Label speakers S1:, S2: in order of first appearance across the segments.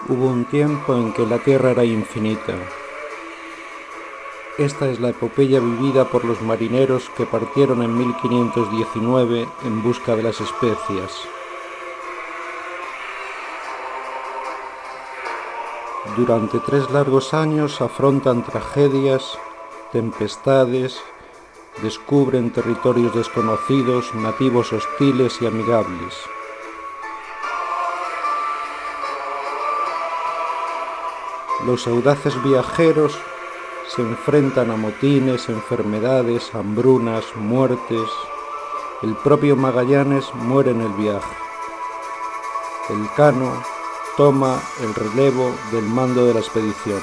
S1: Hubo un tiempo en que la Tierra era infinita. Esta es la epopeya vivida por los marineros que partieron en 1519 en busca de las especias. Durante 3 largos años afrontan tragedias, tempestades, descubren territorios desconocidos, nativos hostiles y amigables. Los audaces viajeros se enfrentan a motines, enfermedades, hambrunas, muertes. El propio Magallanes muere en el viaje. Elcano toma el relevo del mando de la expedición.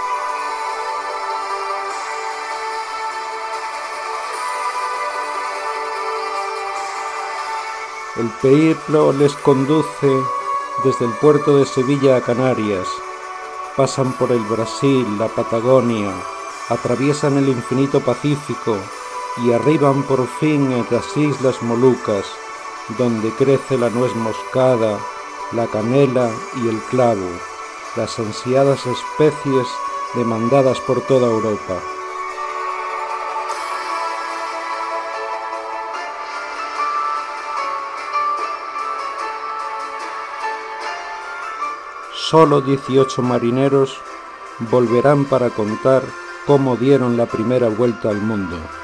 S1: El periplo les conduce desde el puerto de Sevilla a Canarias. Pasan por el Brasil, la Patagonia, atraviesan el infinito Pacífico y arriban por fin a las Islas Molucas, donde crece la nuez moscada, la canela y el clavo, las ansiadas especies demandadas por toda Europa. Solo 18 marineros volverán para contar cómo dieron la primera vuelta al mundo.